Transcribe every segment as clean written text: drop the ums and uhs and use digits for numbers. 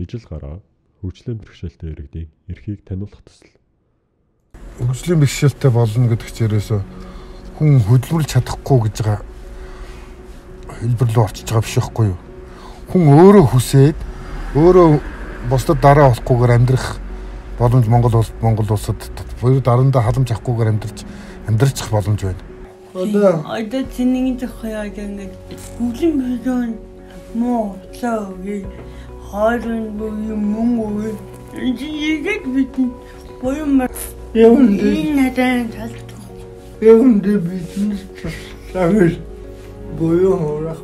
ижил гараа хөгжлийн бэрхшээлтэй иргэдийн эрхийг таниулах төсөл. Хөгжлийн бэрхшээлтэй болно гэдэг чирээсөө хүн хөдөлмөрлж чадахгүй гэж байгаа хэлбэр рүү орчиж байгаа биш байхгүй юу? Хүн өөрөө хүсээд өөрөө бусдад дараа болохгүйгээр амьдрах боломж Монгол улсад буюу дараандаа халамж авахгүйгээр амьдрчих боломж байна. Одоо чиний зохиол ингээд хөгжлийн бэрхшээл муу цаагийн харин мөнгө ингээд бид боёмар энэ надад талт яванд бизнес цагт боёо хоорох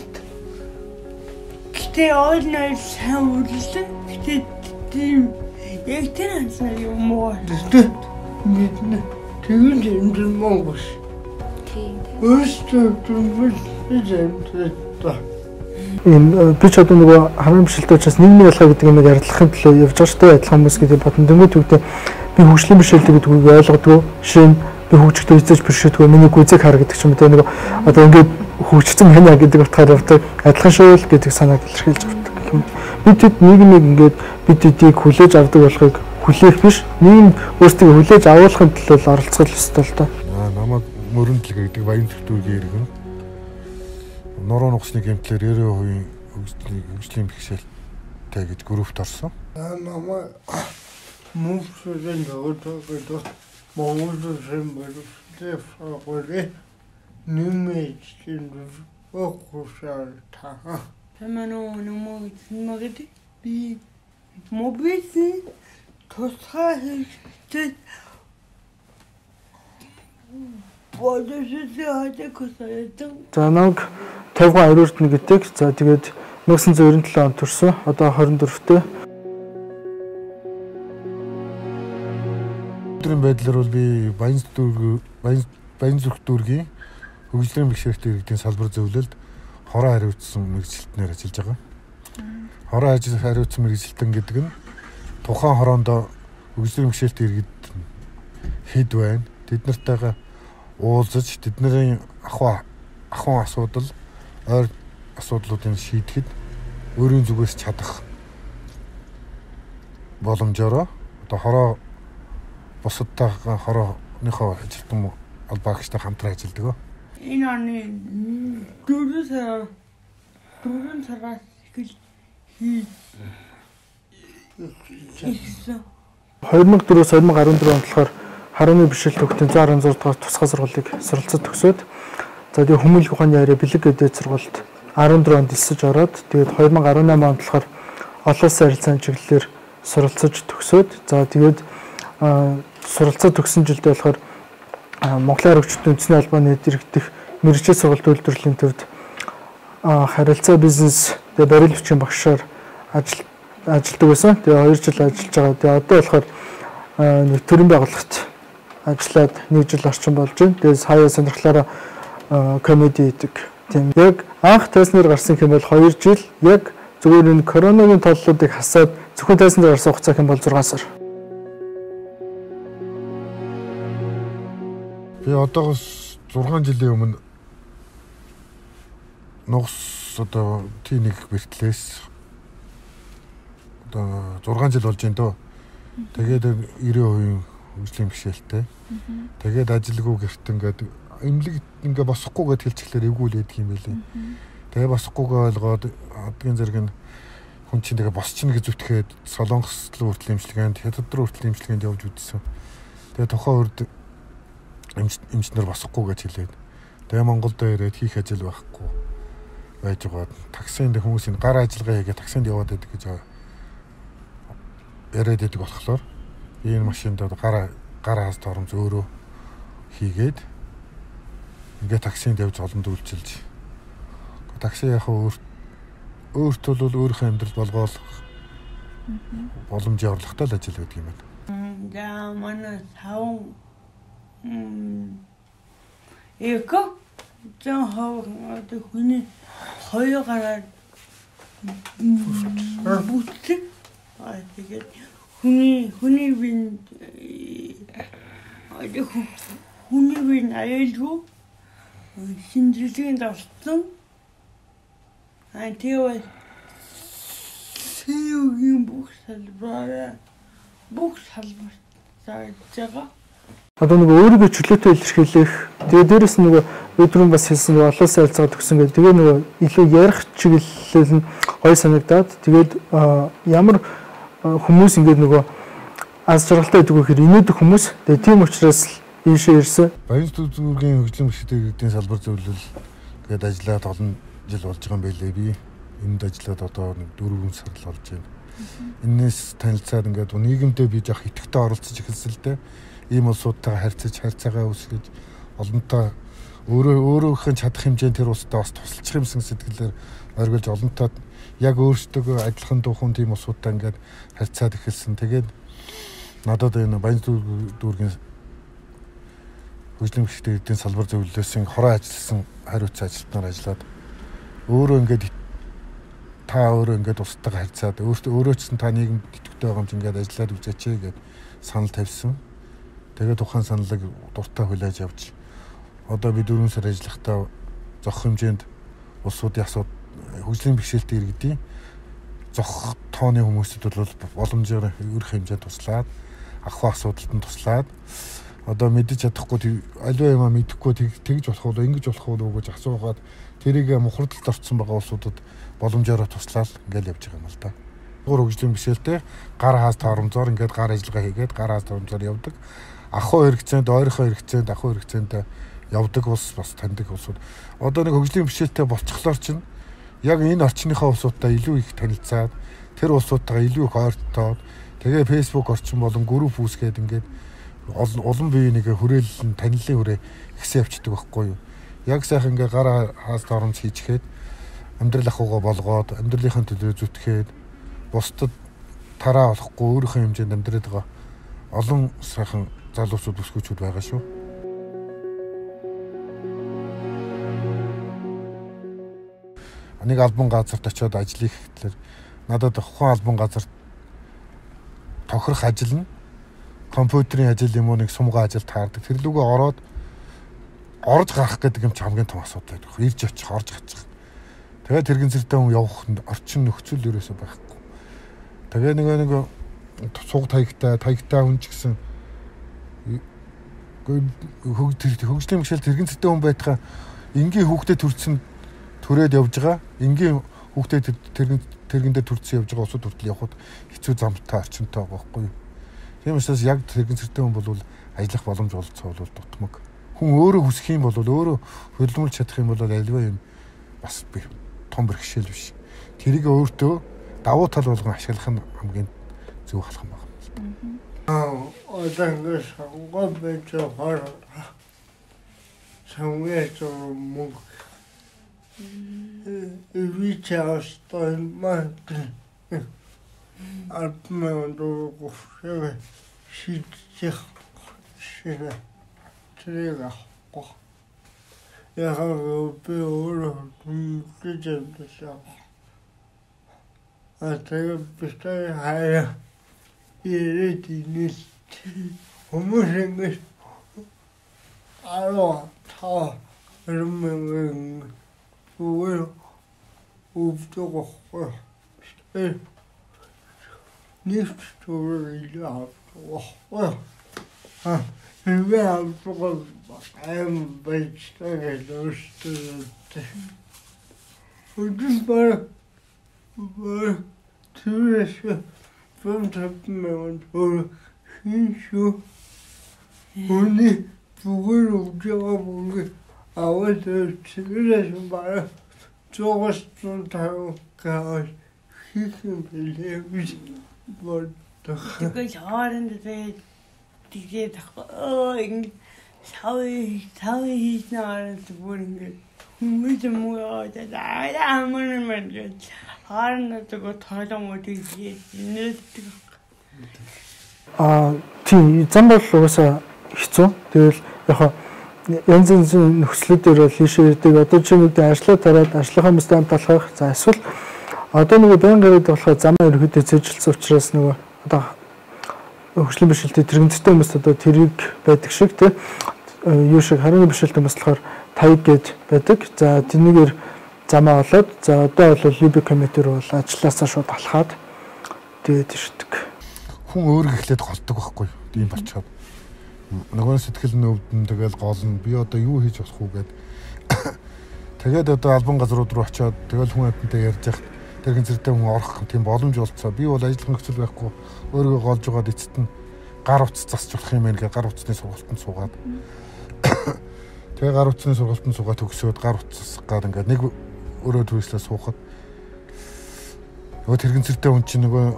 гэтээ ойлноо савлсан гэтээ тийм яг тэр анцна юм уу мэднэ тэгвэл энэ монгол өөрсдөө төлөвлөсөн би ч одоо нөгөө хамгийн бишэлтэй учраас нийгмийн ялгаа гэдэг юмыг ярилцахын төлөө явж байгаа шүү дээ. Адилхан хүмүүс гэдэг бодон дөнгөж төвдөө би хөгжлийн бишэлтэй гэдэг үгийг ойлгодгоо. Жишээ нь би хөгжөлтөө эзэж бишэлдэггүй миний гүзэг хар гэдэг ч юм уу те нөгөө одоо ингээд хөгжсөн хэнэ гэдэг утгаар явдаг. Адилхан шүү л гэдэг санааг илэрхийлж авдаг гэх юм. Бид хэд нийгмийг ингээд бид эдийг хүлээж авдаг болохыг хүлээх биш. Нийгэм өөрсдөө хүлээж авуулахын төлөө оролцох ёстой л доо. Намайг мөрөндлөг гэдэг баян зөвтгүүрийн иргэн Нуруу нугасны гэмтлэр 90% хөгжлийн бэрхшээлтэй гэж группт орсон. Намайг мөвсөлийн дөрөвдөг Монголын бэрхшээлтэй нэмэйчийн окушаар таа. Тамано нэмэгд би мобиси тосхай хэвчээ За нэг 50 ариурд нэг гэдэг. За тэгээд 1997 онд төрсөн. Одоо 24-тэй. Өдрийн байдлаар бол би Баян зүрх дүүргийн хөгжлийн бэрхшээлтэй иргэдийн салбар зөвлөлд хороо хариуцсан мэргэжилтнээр ажиллаж байгаа. Хороо хариуцсан мэргэжилтэн гэдэг нь тухайн хороонд хөгжлийн бэрхшээлтэй иргэд хэд байна. Тэд нартайгаа уулзаж тэдний ахуйн асуудал, ойр асуудлуудыг шийдэхэд өөрийн зүгээс чадах боломжоор одоо хороо бусадтайгаа хорооныхоо ажилтан албаагчтай хамтран ажилладаг. Энэ оны 4 сараас эхэлж 2004-өөс 2014 онд болохоор харууны бэрхшээл төвхтөн 116 дугаар тусгай сургуулийг суралцаж төгсөөд за тэгээ хүмүүнлэх ухааны яриа бэлэг гэдэг сургуульд 14 онд элсэж ороод тэгээд 2018 онд болохоор олон улсын харилцааны чиглэлээр суралцаж төгсөөд за тэгээд суралцаа төгсөн жилдээ болохоор Монголын хөгжлийн үндэсний албаны дэргэдэх мэргэжил сургалт үйлдвэрлэлийн төвд харилцаа бизнес тэгээд барил бичгийн багшаар ажилладаг байсан. Тэгээ 2 жил ажиллаж байгаа. Тэгээ одоо болохоор нэг төрийн байгууллагт ажиллаад 1 жил орчим болж байна. Тэгээ хаяа сонирхлаараа комеди хийдэг. Тийм яг анх тайзнаар гарсан хэм бол 2 жил яг зүгээр энэ коронавигийн толлуудыг хасаад зөвхөн тайзнаар гарсан хугацаа хэм бол 6 сар. Би одоогоос 6 жилийн өмнө нугас одоо Т1 бэртлээс одоо 6 жил болж байна дөө. Тэгээд 90% хөгжлийн бэрхшээлтэй. Тэгээд ажилгүй гэрт ингээд эмнэлэг ингээ босохгүйгээд хэлчихлээр эвгүүлээд юм байлээ. Тэгээ босохгүйгээ ойлгоод одгийн зэрэг нь хүн чинь тэгээ босчихно гэж зүтгээд Солонгос руу хүртэл имчилгээнд, Хятад руу хүртэл имчилгээнд явж үзсэн. Тэгээ тухайн үед эмчнэр босохгүй гэж хэлээд. Тэгээ Монголд ирээд хийх ажил байхгүй байж байгаа. Таксинд хүмүүсийн гар ажиллагаа хийгээд таксинд яваад байдаг гэж яриад байдаг болохоор энэ машинд гар хаас торомж өөрөө хийгээд ингээ таксинд явж олон дүүлчилж. Такси яг өөртөө бол өөрийнхөө амьдрал болгоолох боломжийн орлоготой л ажил гэдэг юм байна. За манай сав эко жоо одоо хүний хоёр гараад бүтэх тэгээд хүний бин аюулгүй шинжилгээнд орсон. Тэгээ Юугийн бүх салбараа зааж байгаа. Одоо нөгөө өөрийгөө чөлөөтэй илэрхийлэх. Тэгээ дээрэс нь нөгөө өдрөн бас хэлсэн нөгөө олон сайилцаа төгсөн гэдэг. Тэгээ нөгөө илүү ярих чиглэл нь гоё санагдаад тэгээд ямар хүмүүс ингээд нөгөө аз жаргалтай гэдэг үхээр инээдэг хүмүүс. Тэгээ тийм учраас л ийшээ ирсэн. Баянзүрх зүргийн хөгжлийн бэрхшээлтэй салбар зөвлөл тэгээд ажиллаад олон жил болж байгаа юм байлээ би. Энд ажиллаад одоо 4 сар л болж байна. Энээс танилцаад ингээд нийгэмдээ би жоох идэвхтэй оролцож эхэлсэн л дээ. Ийм улсуудтайгаа харьцаж харьцаагаа үүсгэж олонтоо өөрөөхөө чадах хэмжээнд тэр улстай бас тусалчих юмсан сэтгэлээр оргилж олонтоо яг өөрсдөө адилхан дуухан тийм улсуудтай ингээд харьцаад эхэлсэн. Тэгээд надад энэ Баянзүрх дүүргийн хөгжлийн бэрхшээлтэй салбар зөвлөлөөс хороо ажилласан хариуцсан ажилтнаар ажиллаад өөрөө ингээд устдаа харьцаад өөрөө ч та нийгэм идэвхтэй байгаа юм чи ингээд ажиллаад үзээч гэд санал тавьсан. Тэгээд тухайн саналыг дуртай хүлээж авч одоо би 4 сар ажиллахдаа зохих хэмжээнд улсуудын хөгжлийн бэрхшээлтэй иргэдийн зохих тооны хүмүүсд бол боломжоор өрх хэмжээнд туслаад ахуй асуудалд нь туслаад одоо мэдэж чадахгүй аливаа юмаа мэдэхгүй тэгж болох уу ингэж болох уу гэж асуугаад тэрийг мухардалд орсон байгаа улсуудад боломжоор туслаад ингээл явж байгаа юм л да. Хөгжлийн бэрхшээлтэй гар хаас торомзоор ингээд гар ажиллагаа хийгээд гар хаас торомзоор явдаг. Ахуй хэрэгцээнд ойрхон хэрэгцээнд ахуй хэрэгцээнд явдаг улс бас таньдаг улсууд. Одоо нэг хөгжлийн бэрхшээлтэй болчихлоор чинь яг энэ орчныхаа улсуудтай илүү их танилцаад тэр улсуудтайгаа илүү их ойртоод тэгээ фэйсбુક орчин болон групп үүсгээд ингээд олон биеийн нэг хүрээлэл танилын хүрээ ихсэн явчихдаг байхгүй юу. Яг сайхан ингээ гар хаас торомж хийчихэд амьдрал ахуйгаа болгоод амьдралынхаа төлөө зүтгээд бусдад тараа болохгүй өөрийнхөө хэмжээнд амьдраад байгаа олон сайхан залуучууд бүсгүүчүүд байгаа шүү. Нэг албан газарт очиод ажил хийх гэхлээр надад тухайн албан газарт тохирох ажил нь компьютерийн ажил юм уу нэг сумгаа ажил таардаг. Тэр лүгөө орж гарах гэдэг юм чи хамгийн том асуудал байдаг. Ирж очих, орж гачих. Тэгээд тэрэгэн зэртэй хүн явах орчин нөхцөл ерөөсөө байхгүй. Тэгээ нэг цуг таягтай хүн ч гэсэн хөгжлийн бэрхшээл тэрэгэн зэртэй хүн байтхаа энгийн хүүхдэд төрсэн төрөөд явж байгаа. Энгийн хүүхдэд тэргэндээ төрсэн явж байгаа усууд хүртэл явхад хэцүү замтай орчинтой байгаа байхгүй юу. Тийм учраас яг тэрэгэн зэртэй хүн бол ажиллах боломж олцоо бол дутмаг. Хүн өөрөө хүсэх юм бол өөрөө хөдөлмөрлж чадах юм бол альва юм бас том бэрхшээл биш. Тэрийг өөртөө давуу тал болгон ашиглах нь хамгийн зөв болох юм байна. Одоо ингэ сонгоо байж хор сонгож мөнгө вичаастай мат арпмэндо гофшэ шийдэх шээ тэрэг яг би өөрөө мэдчихсэн. Тэгээ бистай хаяа ирээдүйн хүмүүс ингэж та румэн увдогох нефт төрөлөө we have to I'm vegetarian. We just to from the for issue only for job. I was a civilization by George Tontaro cars. He can believe but the hard in the day. Тэгээд ингэ сав хийж наард бүр ингэ хүмүүс муугаад амарман гэж харнаад тооломодыг нээдэг. Тийм зам бол угаасаа хэцүү. Тэгэл яг янз янзын нөхцлүүдээр бол ийшээ ирдэг. Одоо чи нэг ажлаа тараад ажлынхаа хүмүүстэй хамт алхах. За эсвэл одоо нэг байнга ирээд болохоор замаа ерөөдөө зэжилсэн учраас нөгөө одоо хөгжлийн бэрхшээлтэй тэрэгцтэй хүмүүст одоо тэрэг байдаг шиг тий юу шиг харийн бэрхшээлтэй хүмүүс болохоор таяг гэж байдаг. За тэрнийгээр замаа олоод за одоо бол UB комитер бол ажилласаа шууд алхаад тэгээд ишдэг. Хүн өөрөө эхлээд голдог байхгүй юу? Ийм болчиход. Нөгөө сэтгэл нь өвдөн тэгэл гол нь би одоо юу хийж болох уу гэд. Тэгээд одоо албан газрууд руу очиод тэгэл хүн амьтантай ярьж яхад тэрхэн зэрэгтэй хүн орох тийм боломж олцоо. Би бол ажиллах нөхцөл байхгүй өөрийгөө голж угаад эцэст нь гар утас засч болох юм байна гэж гар утасны сургалтанд суугаад. Тэгээ гар утасны сургалтанд суугаад төгсөөд гар утас гад ингээд нэг өөрөө төрөслөө суухад нөгөө тэрхэн зэрэгтэй хүн чинь нөгөө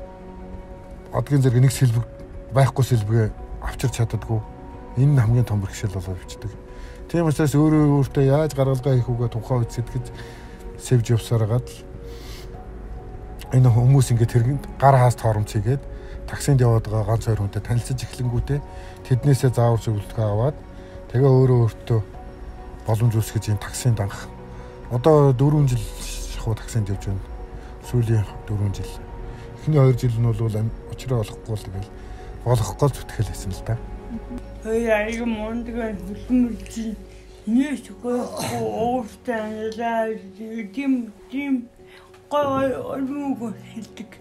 одгийн зэрэг нэг сэлбэг байхгүй сэлбэгээ авчирч чаддаггүй. Энэ нь хамгийн том бэрхшээл болоод бичдэг. Тийм учраас өөртөө яаж гаргалгаа хийх үгээ тухайн үед сэтгэж сэвж явсараад энэ хүмүүс ингээд тэргэнд гар хаас тооромц хийгээд таксинд яваад байгаа ганц хоёр хүнтэй танилцаж эхлэнгүүтээ тэднээсээ заавар зөвлөгөө аваад тэгээ өөртөө боломж үүсгэж энэ таксинд анх. Одоо 4 жил шахуу таксинд явж байна. Сүүлийн 4 жил. Эхний 2 жил нь бол учраа олохгүй л тэгэл болохгүй зүтгэл хийсэн л да. Аяг мондган хүлмэрч нээшгүй ууртаа тийм гой олмог хэлдэг.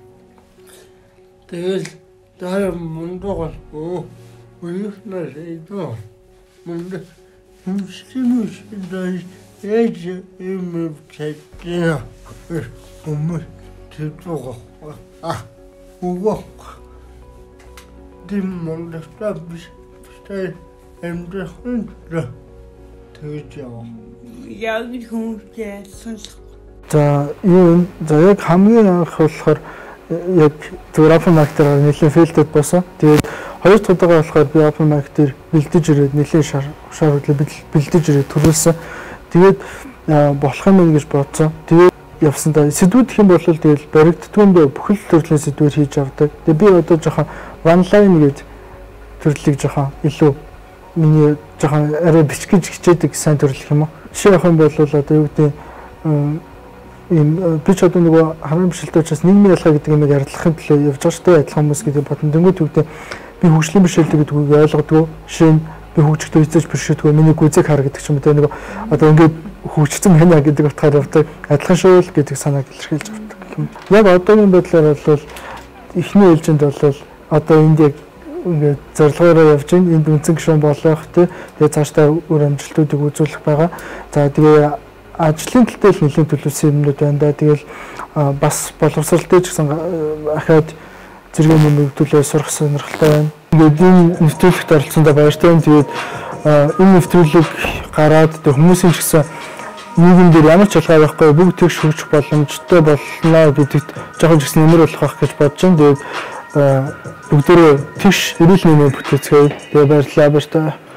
Тэгэл дараа мондгоо уйхнаас идөө. Монд хүчнэш дай ээж юм чэкэ. Өмнө тэтгэв. Угоо. Dim мондгоо биш. Эмдэх хүн тэгж яа. Яг хүмүүстэй сонсох. За юу за яг хамгийн анх болохоор яг зөв open mic дээр нэлийн филдэд босоо. Тэгээд хоёр дахь удаага болохоор би open mic дээр бэлдэж ирээд нэлийн шаардлыг бэлдэж ирээд төрүүлсэн. Тэгээд болох юм байна гэж бодсон. Тэгээд явсандаа сэдвүүд гэх юм бол тэгэл баригддгүйндээ бүхэл төрлийн сэдвэр хийж авдаг. Тэгээд би одоо жоохон one line гэж төрлийг жоохон илүү миний жоохон арай бичгэж хичээдэг сайн төрлөх юм уу. Жишээ авах юм бол одоо юу гэдэг ийм би ч одоо нөгөө хамгийн бишэлтэй учраас нийгмийн ялгаа гэдэг юмыг арилгахын төлөө явж байгаа шүү дээ. Адилхан хүмүүс гэдэг бодсон. Дөнгөж үгдээ би хөгжлийн бишэлтэй гэдэг үгийг ойлгодгоо. Жишээ нь би хөгжөлтөө эзэж бишэлдэггүй миний гүзэг хар гэдэг ч юм уу те нөгөө одоо ингээд хөгжсөн байна гэдэг утгаар явдаг. Адилхан шүү л гэдэг санааг илэрхийлж авдаг юм. Яг одоогийн байдлаар бол эхний ээлжинд бол одоо энд яг ингээд зорилгоороо явж байна. Энд үнцэн гишүүн болох тий. Тэгээ цаашдаа үр амжилтуудыг үзүүлэх байгаа. За тэгээ ажлын талтай л нэлийн төлөвлөсөн юмнууд байна да. Тэгэл бас боловсролтой ч гэсэн ахаад зэрэг нэмэгдүүлээ сурах сонирхолтой байна. Ингээд энэ нэвтрүүлэгт оролцсондоо баяртай. Тэгээд энэ нэвтрүүлэг гараад тэг хүмүүсийн ч гэсэн нийгэм дээр ямар ч ялгаа байхгүй бүгд тэгш хөгжих боломжтой болно гэдэгт жоохон ч гэсэн нэмэр болох байх гэж бодож байна. Тэгээд бүгдөө тэгш эрүүл мэндийн бүтээцгээе. Тэгээ баярлалаа баяртай.